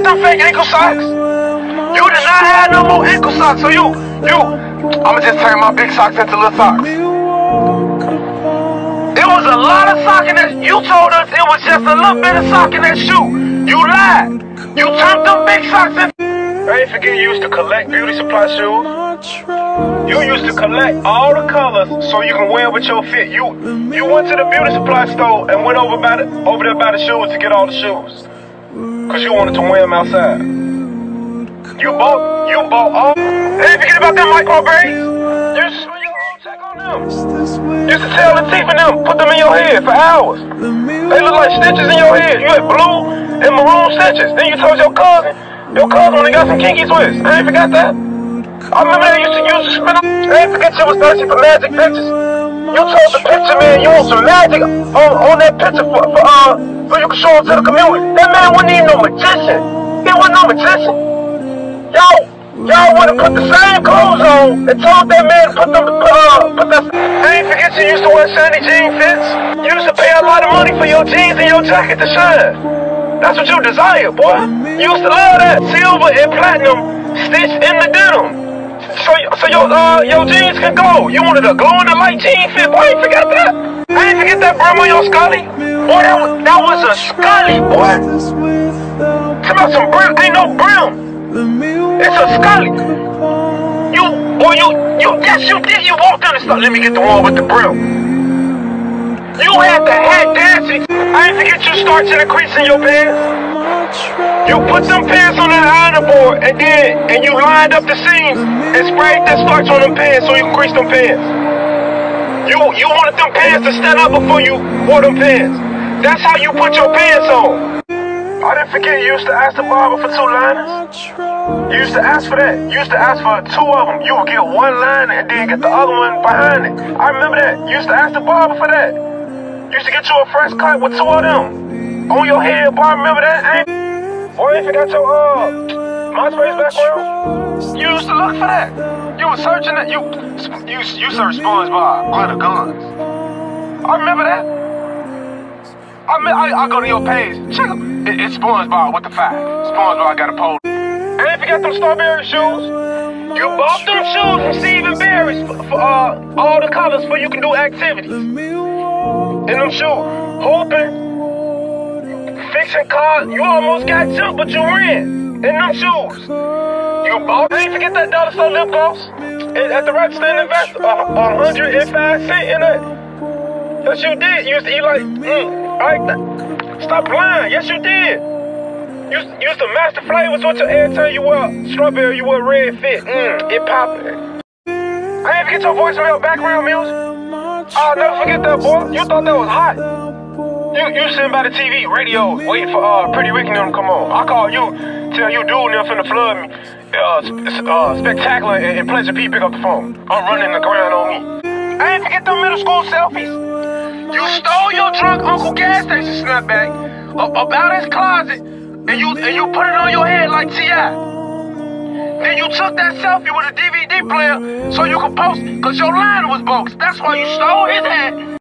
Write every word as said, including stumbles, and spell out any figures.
get them fake ankle socks? You did not have no more ankle socks, so you, you, I'ma just turn my big socks into little socks. It was a lot of sock in that. You told us it was just a little bit of sock in that shoe. You lied. You turned them big socks into. I ain't forget you used to collect beauty supply shoes. You used to collect all the colors so you can wear with your fit. You you went to the beauty supply store and went over by the, over there by the shoes to get all the shoes. Cause you wanted to wear them outside. You bought you bought all. Ain't forget about them micro braids. You used to spend your whole check on them. You used to tell the teeth in them, put them in your head for hours. They look like stitches in your head. You had blue and maroon stitches. Then you told your cousin. Your cousin when they got some kinky twists. I ain't forgot that. I remember they used to use to spin up. I ain't forget you was thirsty for magic pictures. You told the picture man you want some magic on, on that picture for, for uh so you can show it to the community. That man wasn't even no magician. He wasn't no magician. Y'all, y'all would have put the same clothes on and told that man to put them uh put that. I ain't forget you used to wear shiny jean fits. You used to pay a lot of money for your jeans and your jacket to shine. That's what you desire, boy. You used to love that silver and platinum stitched in the denim. So, so your uh your jeans can go. You wanted a glow in the light jean fit. Boy, I ain't forget that. I ain't forget that brim on your scully. Boy, that was that was a scully, boy. Come out some brim. Ain't no brim. It's a scully. You, boy, you, you. Yes, you did. You walked in the stuff. Let me get the one with the brim. You had the hat dancing. I ain't forget you starching the crease in your pants. You put them pants on that ironing board and then and you lined up the seams and sprayed that starch on them pants so you can crease them pants. You you wanted them pants to stand up before you wore them pants. That's how you put your pants on. I didn't forget you used to ask the barber for two liners. You used to ask for that. You used to ask for two of them. You would get one liner and then get the other one behind it. I remember that. You used to ask the barber for that. You used to get you a fresh cut with two of them on your head, boy. I remember that. I ain't, boy, you forgot your uh MySpace background. You used to look for that. You was searching it. You you you searched SpongeBob, glitter guns. I remember that. I mean, I, I go to your page. Check it. it it's SpongeBob with the five. SpongeBob got a pole. I ain't forgot them strawberry shoes. You bought them shoes from Stephen Barry's for, for uh, all the colors for you can do activities. In them shoes, hooping, fixing cars. You almost got jumped, but you ran. In them shoes. You bought. I ain't forget that dollar store lip gloss at the register and invest a uh, hundred and five cent in it. Yes, you did. You used to eat like, mm, like that. Stop lying. Yes, you did. You used, used to match the flavors with your every time you wear strawberry, you wear red fit. Mm, it poppin'. I ain't forget your voicemail background music. I'll never forget that, boy. You thought that was hot. You you sitting by the T V, radio, waiting for uh Pretty Ricky and them to come on. I call you, tell you dude and them finna flood me. Uh, sp uh spectacular and, and Pleasure P pick up the phone. I'm running the ground on me. I ain't forget them middle school selfies. You stole your drunk Uncle gas station snapback up, up out his closet and you and you put it on your head like T I Then you took that selfie with a D V D player so you could post, cause your line was bogus. That's why you stole his hat.